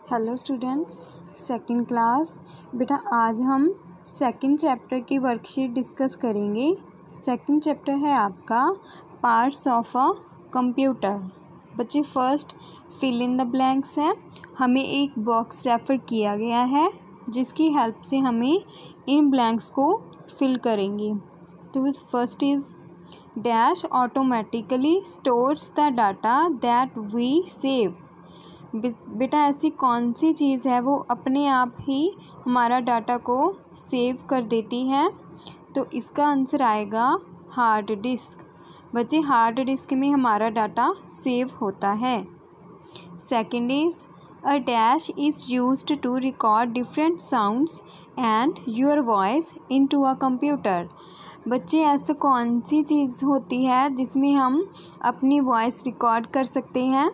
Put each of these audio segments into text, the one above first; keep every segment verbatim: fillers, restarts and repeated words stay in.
Hello students, second class. बेटा आज हम सेकंड चैप्टर की वर्कशीट डिस्कस करेंगे। सेकंड चैप्टर है आपका पार्ट्स ऑफ अ कंप्यूटर। बच्चे first fill in the blanks है। हमें एक बॉक्स रेफर किया गया है जिसकी हेल्प से हमें इन ब्लैंक्स को फिल करेंगे। तो first is dash automatically stores the data that we save. बेटा ऐसी कौन सी चीज़ है वो अपने आप ही हमारा डाटा को सेव कर देती है? तो इसका आंसर आएगा हार्ड डिस्क। बच्चे हार्ड डिस्क में हमारा डाटा सेव होता है। Second is a dash is used to record different sounds and your voice into a computer. बच्चे ऐसा कौन सी चीज़ होती है जिसमें हम अपनी वॉइस रिकॉर्ड कर सकते हैं?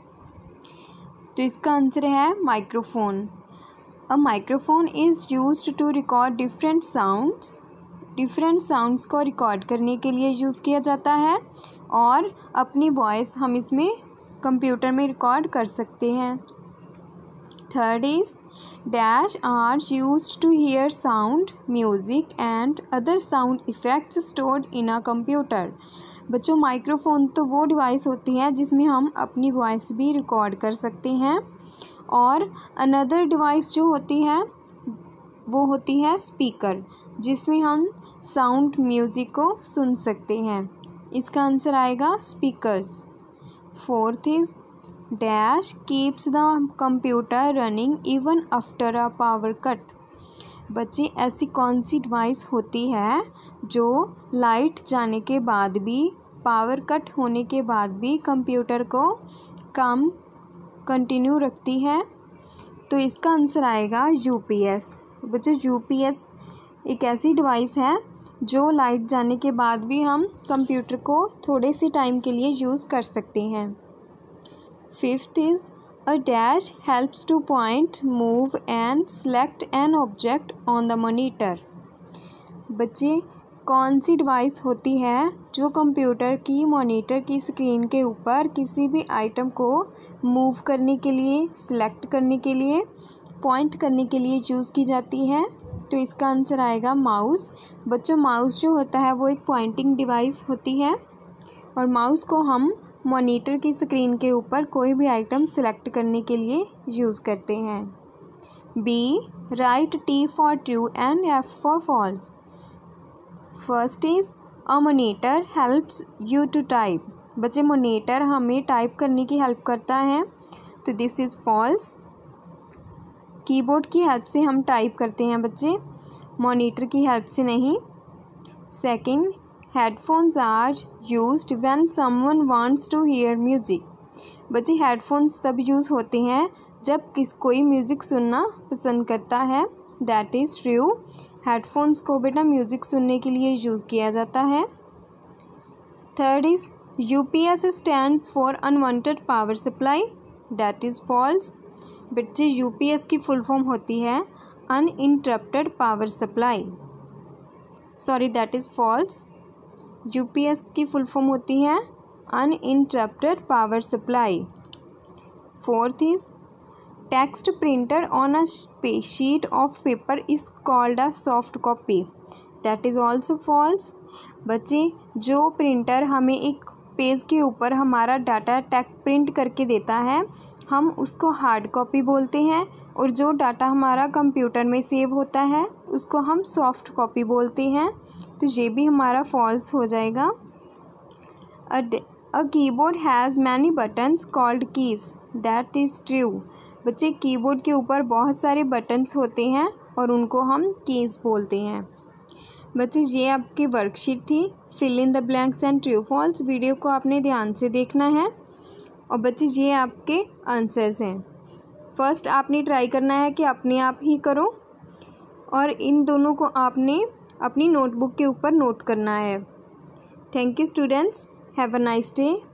तो इसका आंसर है microphone. A microphone is used to record different sounds. Different sounds को रिकॉर्ड करने के लिए यूज़ किया जाता है और अपनी वॉइस हम इसमें कंप्यूटर में रिकॉर्ड कर सकते हैं। Third is dash are used to hear sound music and other sound effects stored in a computer. बच्चों माइक्रोफोन तो वो डिवाइस होती है जिसमें हम अपनी वॉइस भी रिकॉर्ड कर सकते हैं और अनदर डिवाइस जो होती है वो होती है स्पीकर, जिसमें हम साउंड म्यूज़िक को सुन सकते हैं। इसका आंसर आएगा speakers. Fourth is dash keeps the computer running even after a power cut. बच्चे ऐसी कौन सी डिवाइस होती है जो लाइट जाने के बाद भी, पावर कट होने के बाद भी कंप्यूटर को काम कंटिन्यू रखती है? तो इसका आंसर आएगा यूपीएस। बच्चे यूपीएस एक ऐसी डिवाइस है जो लाइट जाने के बाद भी हम कंप्यूटर को थोड़े से टाइम के लिए यूज़ कर सकते हैं। Fifth is A dash helps to point, move and select an object on the monitor. बच्चे कौन सी डिवाइस होती है जो कंप्यूटर की मॉनिटर की स्क्रीन के ऊपर किसी भी आइटम को मूव करने के लिए, सिलेक्ट करने के लिए, पॉइंट करने के लिए यूज़ की जाती है? तो इसका आंसर आएगा माउस। बच्चों माउस जो होता है वो एक पॉइंटिंग डिवाइस होती है और माउस को हम मॉनिटर की स्क्रीन के ऊपर कोई भी आइटम सेलेक्ट करने के लिए यूज़ करते हैं। Be right T for true and F for false. First is a monitor helps you to type. बच्चे मॉनिटर हमें टाइप करने की हेल्प करता है, तो दिस इज़ फॉल्स। कीबोर्ड की हेल्प से हम टाइप करते हैं बच्चे, मॉनिटर की हेल्प से नहीं। Second headphones are used when someone wants to hear music. बच्चे हेडफोन्स तब यूज़ होते हैं जब किस कोई म्यूज़िक सुनना पसंद करता है, दैट इज़ ट्रू। हेडफोन्स को बेटा म्यूज़िक सुनने के लिए यूज़ किया जाता है। Third is UPS stands for unwanted power supply, that is false. बच्चे यूपीएस की फुल फॉर्म होती है uninterrupted power supply, sorry that is false. UPS की फुल फॉर्म होती है uninterrupted power supply. Fourth is text printer on a sheet of paper is called a soft copy, that is also false. बच्चे जो printer हमें एक page के ऊपर हमारा डाटा टेक प्रिंट करके देता है हम उसको हार्ड कॉपी बोलते हैं और जो डाटा हमारा कंप्यूटर में सेव होता है उसको हम सॉफ्ट कॉपी बोलते हैं, तो ये भी हमारा फॉल्स हो जाएगा। A keyboard has many buttons called keys, that is true. बच्चे कीबोर्ड के ऊपर बहुत सारे बटन्स होते हैं और उनको हम कीज़ बोलते हैं। बच्चे ये आपकी वर्कशीट थी, fill in the blanks and true false. Video को आपने ध्यान से देखना है और बच्चे ये आपके आंसर्स हैं। फर्स्ट आपने ट्राई करना है कि अपने आप ही करो और इन दोनों को आपने अपनी नोटबुक के ऊपर नोट करना है। Thank you students, have a nice day.